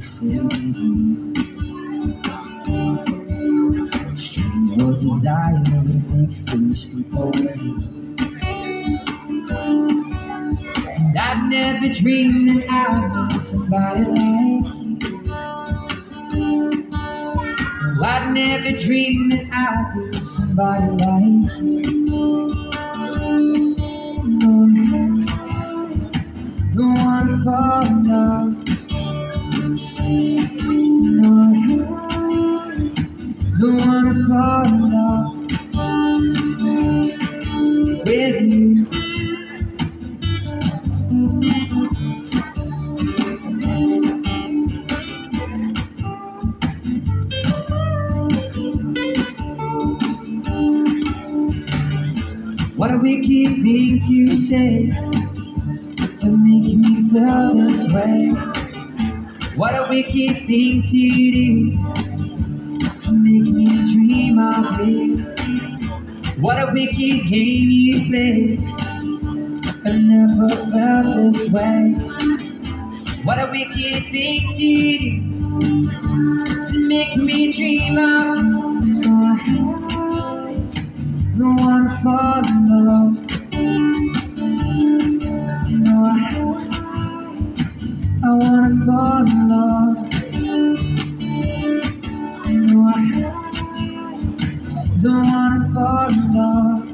city. Strange your desire to make foolish people wait. And I'd never dreamed that I'd meet somebody like you. No, I'd never dreamed that I'd be somebody like you. No, I don't wanna fall in love. No, I don't wanna fall in love with you. What a wicked thing to say, to make me feel this way. What a wicked thing to do, to make me dream of you. What a wicked game you play, I've never felt this way. What a wicked thing to do, to make me dream of you. No, I don't wanna fall in love. No, I wanna fall in love. No, I don't wanna fall in love.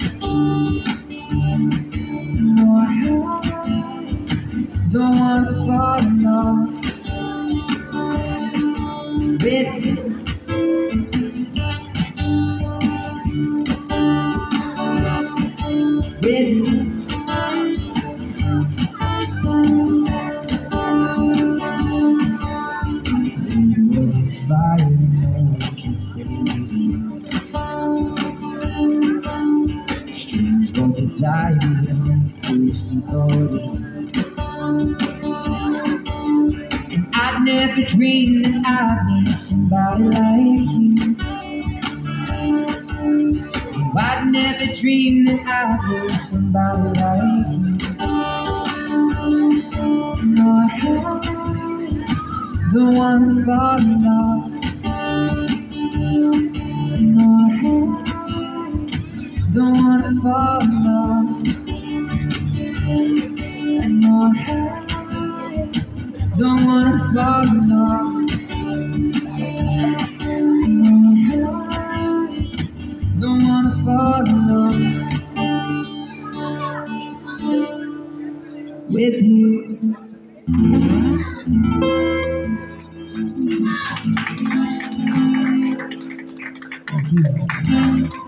No, I don't wanna fall in love with you. With you. Was a fire no one can save. Strange one desire to make foolish people. And I'd never dreamed that I'd meet somebody like you. And I'd never dreamed that I'd meet somebody like you. No, I don't wanna fall in love. No, I don't wanna fall in love. No, I don't wanna fall in love. No, I don't wanna fall in love with you. Thank you.